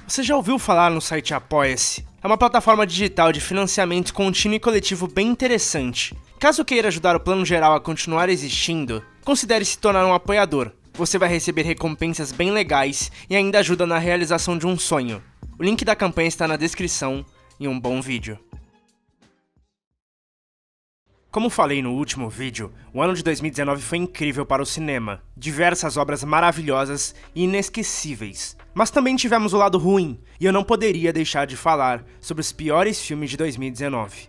Você já ouviu falar no site Apoia-se? É uma plataforma digital de financiamento contínuo e coletivo bem interessante. Caso queira ajudar o Plano Geral a continuar existindo, considere se tornar um apoiador. Você vai receber recompensas bem legais e ainda ajuda na realização de um sonho. O link da campanha está na descrição e um bom vídeo. Como falei no último vídeo, o ano de 2019 foi incrível para o cinema. Diversas obras maravilhosas e inesquecíveis. Mas também tivemos o lado ruim, e eu não poderia deixar de falar sobre os piores filmes de 2019.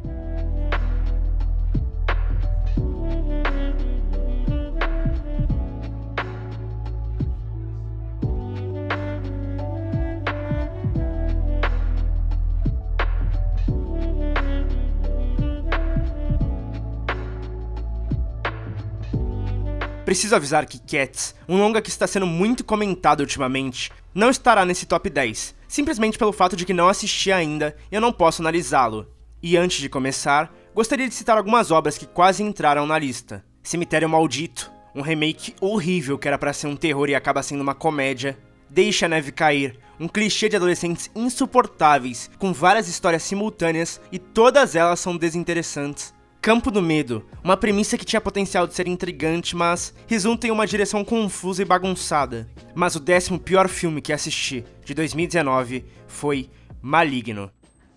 Preciso avisar que Cats, um longa que está sendo muito comentado ultimamente, não estará nesse top 10, simplesmente pelo fato de que não assisti ainda e eu não posso analisá-lo. E antes de começar, gostaria de citar algumas obras que quase entraram na lista. Cemitério Maldito, um remake horrível que era pra ser um terror e acaba sendo uma comédia. Deixe a Neve Cair, um clichê de adolescentes insuportáveis, com várias histórias simultâneas e todas elas são desinteressantes. Campo do Medo, uma premissa que tinha potencial de ser intrigante, mas resulta em uma direção confusa e bagunçada. Mas o 10º pior filme que assisti, de 2019, foi Maligno.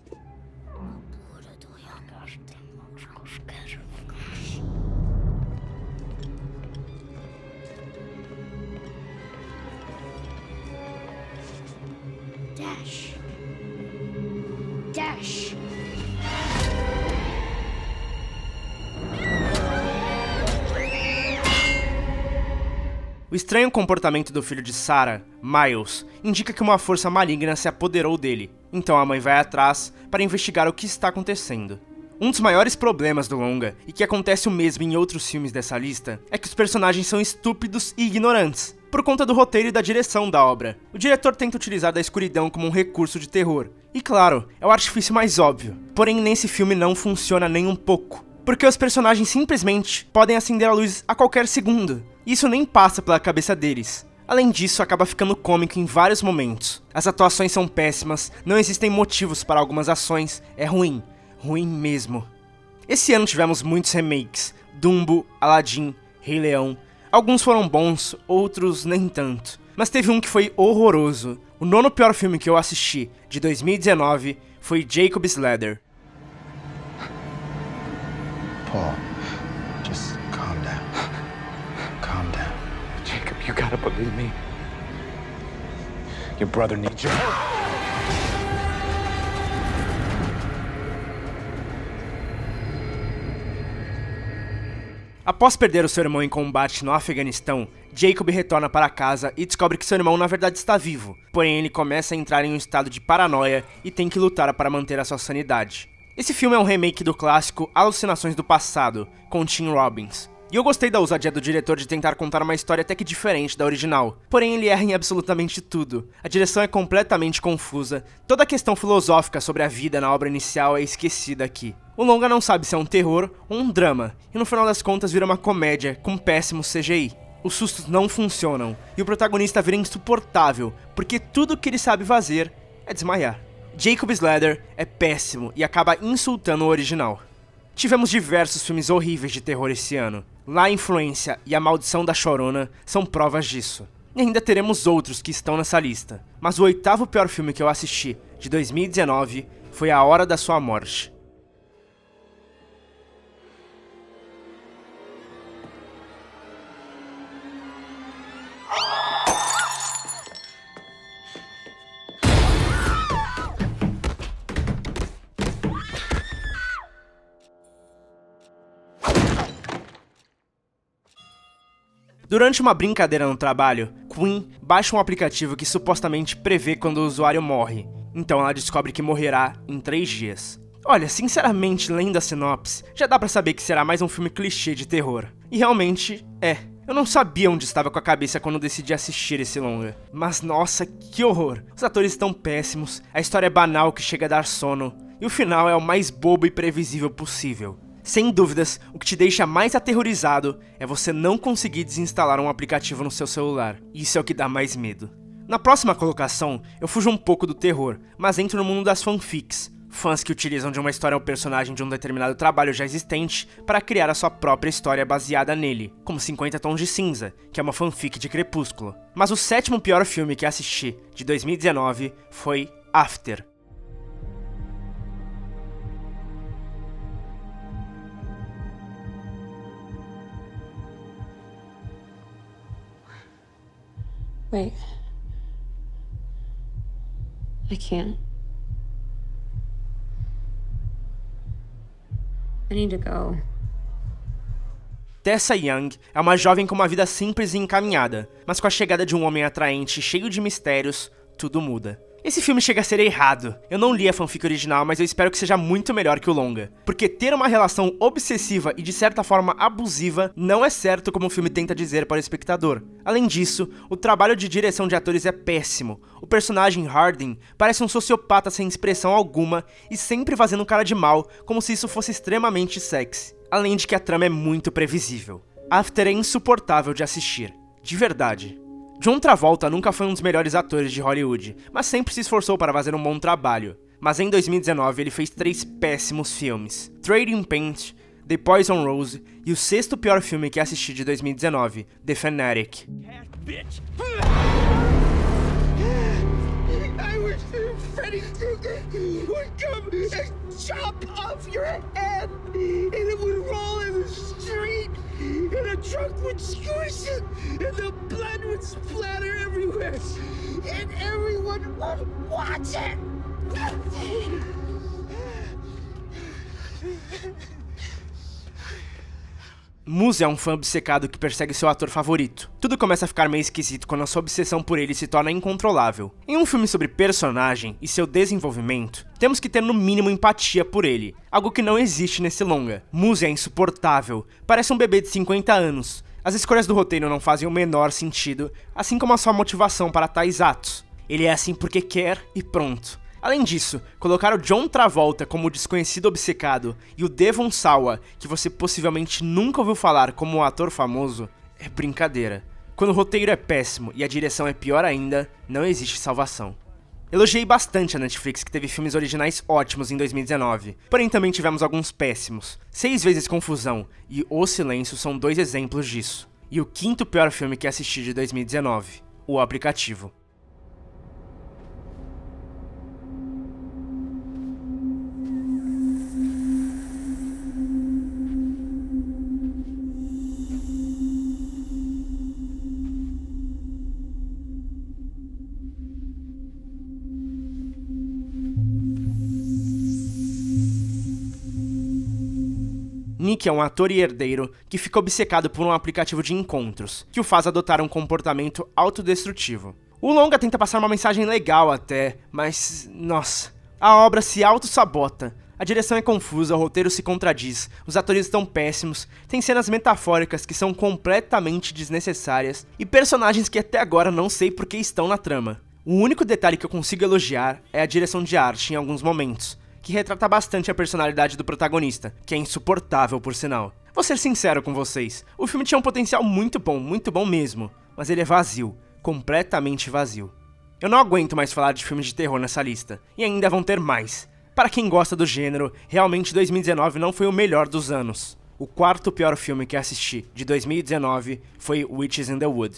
Dash. Dash. O estranho comportamento do filho de Sarah, Miles, indica que uma força maligna se apoderou dele, então a mãe vai atrás para investigar o que está acontecendo. Um dos maiores problemas do longa, e que acontece o mesmo em outros filmes dessa lista, é que os personagens são estúpidos e ignorantes, por conta do roteiro e da direção da obra. O diretor tenta utilizar da escuridão como um recurso de terror, e claro, é o artifício mais óbvio, porém nesse filme não funciona nem um pouco. Porque os personagens simplesmente podem acender a luz a qualquer segundo. Isso nem passa pela cabeça deles. Além disso, acaba ficando cômico em vários momentos. As atuações são péssimas, não existem motivos para algumas ações, é ruim. Ruim mesmo. Esse ano tivemos muitos remakes. Dumbo, Aladdin, Rei Leão. Alguns foram bons, outros nem tanto. Mas teve um que foi horroroso. O 9º pior filme que eu assisti, de 2019, foi Jacob's Ladder. Paul, just calm down. Calm down. Jacob, you gotta believe me. Your brother needs your help. Após perder o seu irmão em combate no Afeganistão, Jacob retorna para casa e descobre que seu irmão na verdade está vivo, porém ele começa a entrar em um estado de paranoia e tem que lutar para manter a sua sanidade. Esse filme é um remake do clássico Alucinações do Passado, com Tim Robbins. E eu gostei da ousadia do diretor de tentar contar uma história até que diferente da original, porém ele erra em absolutamente tudo. A direção é completamente confusa, toda a questão filosófica sobre a vida na obra inicial é esquecida aqui. O longa não sabe se é um terror ou um drama, e no final das contas vira uma comédia com péssimo CGI. Os sustos não funcionam, e o protagonista vira insuportável, porque tudo que ele sabe fazer é desmaiar. Jacob's Ladder é péssimo e acaba insultando o original. Tivemos diversos filmes horríveis de terror esse ano. La Influência e A Maldição da Chorona são provas disso. E ainda teremos outros que estão nessa lista. Mas o 8º pior filme que eu assisti, de 2019, foi A Hora da Sua Morte. Durante uma brincadeira no trabalho, Queen baixa um aplicativo que supostamente prevê quando o usuário morre. Então ela descobre que morrerá em 3 dias. Olha, sinceramente, lendo a sinopse, já dá pra saber que será mais um filme clichê de terror. E realmente é. Eu não sabia onde estava com a cabeça quando decidi assistir esse longa. Mas nossa, que horror! Os atores estão péssimos, a história é banal que chega a dar sono, e o final é o mais bobo e previsível possível. Sem dúvidas, o que te deixa mais aterrorizado é você não conseguir desinstalar um aplicativo no seu celular. Isso é o que dá mais medo. Na próxima colocação, eu fujo um pouco do terror, mas entro no mundo das fanfics. Fãs que utilizam de uma história ou personagem de um determinado trabalho já existente para criar a sua própria história baseada nele, como 50 Tons de Cinza, que é uma fanfic de Crepúsculo. Mas o sétimo pior filme que assisti, de 2019, foi After. Wait. I can't. I need to go. Tessa Young é uma jovem com uma vida simples e encaminhada, mas com a chegada de um homem atraente e cheio de mistérios, tudo muda. Esse filme chega a ser errado. Eu não li a fanfic original, mas eu espero que seja muito melhor que o longa. Porque ter uma relação obsessiva e de certa forma abusiva não é certo como o filme tenta dizer para o espectador. Além disso, o trabalho de direção de atores é péssimo. O personagem Hardin parece um sociopata sem expressão alguma e sempre fazendo cara de mal, como se isso fosse extremamente sexy. Além de que a trama é muito previsível. After é insuportável de assistir. De verdade. John Travolta nunca foi um dos melhores atores de Hollywood, mas sempre se esforçou para fazer um bom trabalho. Mas em 2019 ele fez 3 péssimos filmes: Trading Paint, The Poison Rose e o sexto pior filme que assisti de 2019, The Fanatic. I wish that Freddy Krueger would come and chop off your head, and it would roll in the street, and a truck would squish it, and the blood would splatter everywhere, and everyone would watch it. Muse é um fã obcecado que persegue seu ator favorito. Tudo começa a ficar meio esquisito quando a sua obsessão por ele se torna incontrolável. Em um filme sobre personagem e seu desenvolvimento, temos que ter no mínimo empatia por ele, algo que não existe nesse longa. Muse é insuportável, parece um bebê de 50 anos. As escolhas do roteiro não fazem o menor sentido, assim como a sua motivação para tais atos. Ele é assim porque quer e pronto. Além disso, colocar o John Travolta como o desconhecido obcecado e o Devon Sawa, que você possivelmente nunca ouviu falar como um ator famoso, é brincadeira. Quando o roteiro é péssimo e a direção é pior ainda, não existe salvação. Elogiei bastante a Netflix, que teve filmes originais ótimos em 2019, porém também tivemos alguns péssimos. 6 vezes Confusão e O Silêncio são 2 exemplos disso. E o quinto pior filme que assisti de 2019, O Aplicativo. Nick é um ator e herdeiro que fica obcecado por um aplicativo de encontros, que o faz adotar um comportamento autodestrutivo. O longa tenta passar uma mensagem legal até, mas, nossa, a obra se auto-sabota. A direção é confusa, o roteiro se contradiz, os atores estão péssimos, tem cenas metafóricas que são completamente desnecessárias e personagens que até agora não sei por que estão na trama. O único detalhe que eu consigo elogiar é a direção de arte em alguns momentos, que retrata bastante a personalidade do protagonista, que é insuportável por sinal. Vou ser sincero com vocês, o filme tinha um potencial muito bom mesmo, mas ele é vazio, completamente vazio. Eu não aguento mais falar de filmes de terror nessa lista, e ainda vão ter mais. Para quem gosta do gênero, realmente 2019 não foi o melhor dos anos. O quarto pior filme que assisti, de 2019, foi Witches in the Wood.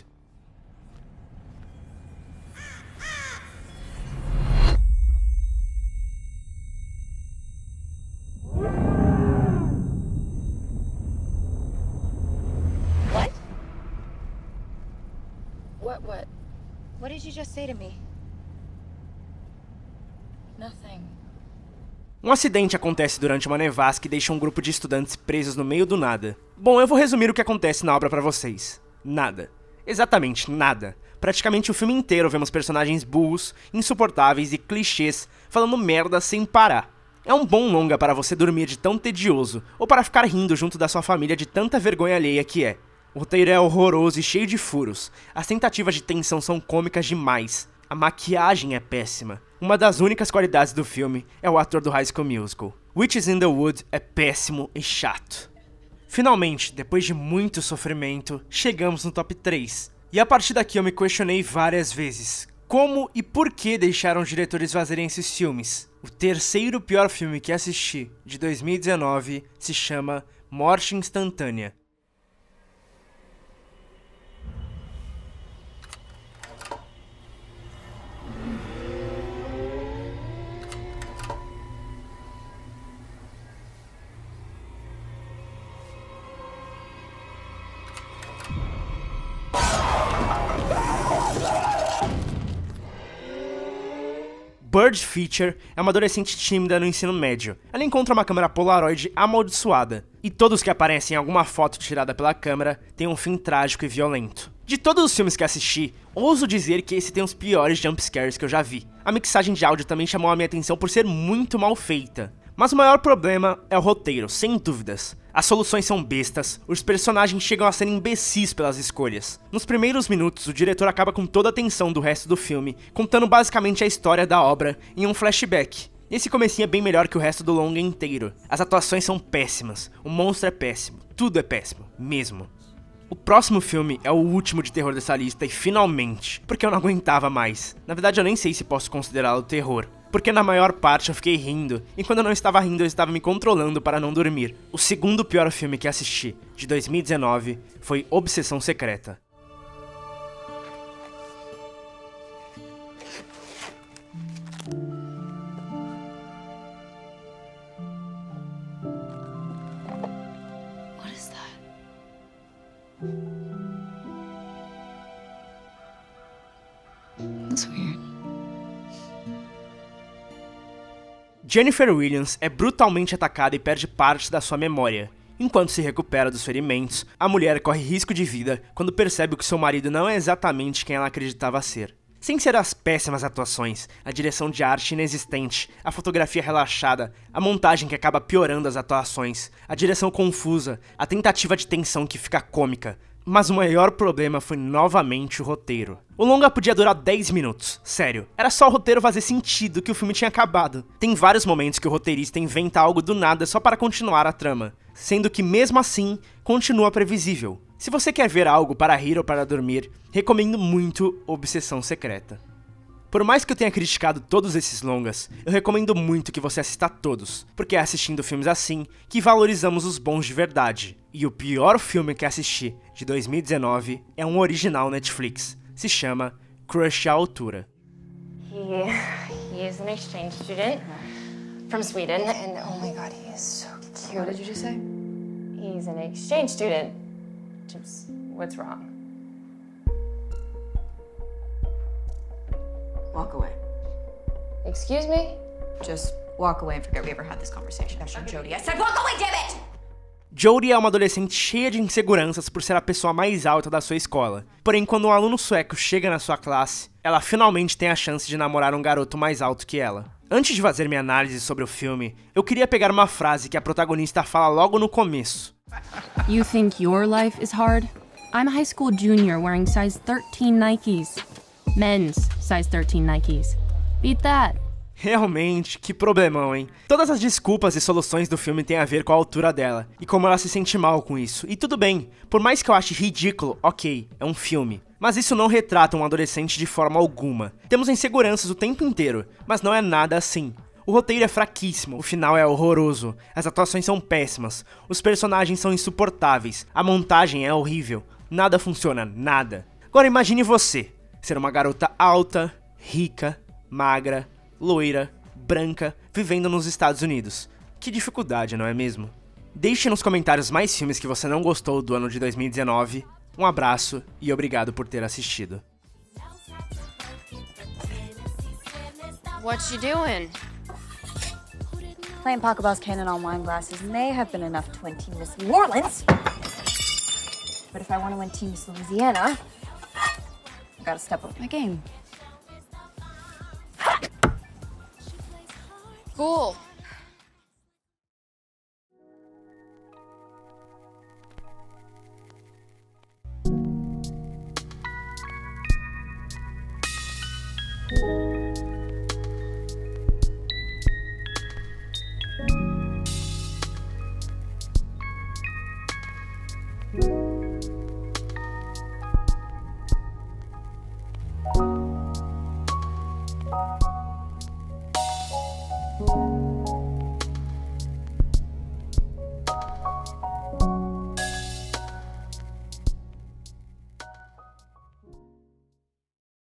What did you just say to me? Nothing. Um acidente acontece durante uma nevasca e deixa um grupo de estudantes presos no meio do nada. Bom, eu vou resumir o que acontece na obra pra vocês. Nada. Exatamente nada. Praticamente o filme inteiro vemos personagens burros, insuportáveis e clichês falando merda sem parar. É um bom longa para você dormir de tão tedioso, ou para ficar rindo junto da sua família de tanta vergonha alheia que é. O roteiro é horroroso e cheio de furos. As tentativas de tensão são cômicas demais. A maquiagem é péssima. Uma das únicas qualidades do filme é o ator do High School Musical. Witches in the Wood é péssimo e chato. Finalmente, depois de muito sofrimento, chegamos no top 3. E a partir daqui eu me questionei várias vezes. Como e por que deixaram os diretores fazerem esses filmes? O terceiro pior filme que assisti, de 2019, se chama Morte Instantânea. Bird Feature é uma adolescente tímida no ensino médio. Ela encontra uma câmera Polaroid amaldiçoada, e todos que aparecem em alguma foto tirada pela câmera têm um fim trágico e violento. De todos os filmes que assisti, ouso dizer que esse tem os piores jumpscares que eu já vi. A mixagem de áudio também chamou a minha atenção por ser muito mal feita. Mas o maior problema é o roteiro, sem dúvidas. As soluções são bestas, os personagens chegam a ser imbecis pelas escolhas. Nos primeiros minutos, o diretor acaba com toda a tensão do resto do filme, contando basicamente a história da obra em um flashback. Esse comecinho é bem melhor que o resto do longa inteiro. As atuações são péssimas, o monstro é péssimo, tudo é péssimo, mesmo. O próximo filme é o último de terror dessa lista e finalmente, porque eu não aguentava mais. Na verdade eu nem sei se posso considerá-lo terror, porque na maior parte eu fiquei rindo, e quando eu não estava rindo eu estava me controlando para não dormir. O segundo pior filme que assisti, de 2019, foi Obsessão Secreta. What is that? That's weird. Jennifer Williams é brutalmente atacada e perde parte da sua memória. Enquanto se recupera dos ferimentos, a mulher corre risco de vida quando percebe que seu marido não é exatamente quem ela acreditava ser. Sem ser as péssimas atuações, a direção de arte inexistente, a fotografia relaxada, a montagem que acaba piorando as atuações, a direção confusa, a tentativa de tensão que fica cômica. Mas o maior problema foi novamente o roteiro. O longa podia durar 10 minutos, sério. Era só o roteiro fazer sentido que o filme tinha acabado. Tem vários momentos que o roteirista inventa algo do nada só para continuar a trama, sendo que mesmo assim, continua previsível. Se você quer ver algo para rir ou para dormir, recomendo muito Obsessão Secreta. Por mais que eu tenha criticado todos esses longas, eu recomendo muito que você assista todos, porque é assistindo filmes assim que valorizamos os bons de verdade. E o pior filme que assisti, de 2019, é um original Netflix. Se chama Crush à Altura. He is an exchange student from Sweden, and oh my god, he is so cute. What did you just say? He's an exchange student. Just, what's wrong? Walk away. Excuse me? Just walk away and forget we ever had this conversation. Jodie, I said walk away, damn it! Jodie é uma adolescente cheia de inseguranças por ser a pessoa mais alta da sua escola. Porém, quando um aluno sueco chega na sua classe, ela finalmente tem a chance de namorar um garoto mais alto que ela. Antes de fazer minha análise sobre o filme, eu queria pegar uma frase que a protagonista fala logo no começo. You think your life is hard? I'm a high school junior wearing size 13 Nikes. Men's size 13 Nikes. Beat that. Realmente, que problemão, hein? Todas as desculpas e soluções do filme têm a ver com a altura dela, e como ela se sente mal com isso. E tudo bem, por mais que eu ache ridículo, ok, é um filme. Mas isso não retrata um adolescente de forma alguma. Temos inseguranças o tempo inteiro, mas não é nada assim. O roteiro é fraquíssimo, o final é horroroso, as atuações são péssimas, os personagens são insuportáveis, a montagem é horrível, nada funciona, nada. Agora imagine você, ser uma garota alta, rica, magra, loira, branca, vivendo nos Estados Unidos. Que dificuldade, não é mesmo? Deixe nos comentários mais filmes que você não gostou do ano de 2019. Um abraço e obrigado por ter assistido. What you doing? Playing Pokeballs Cannon on wine glasses may have been enough to win Team Miss New Orleans. But if I want to win Team Miss Louisiana, I gotta step up my game. Cool. you.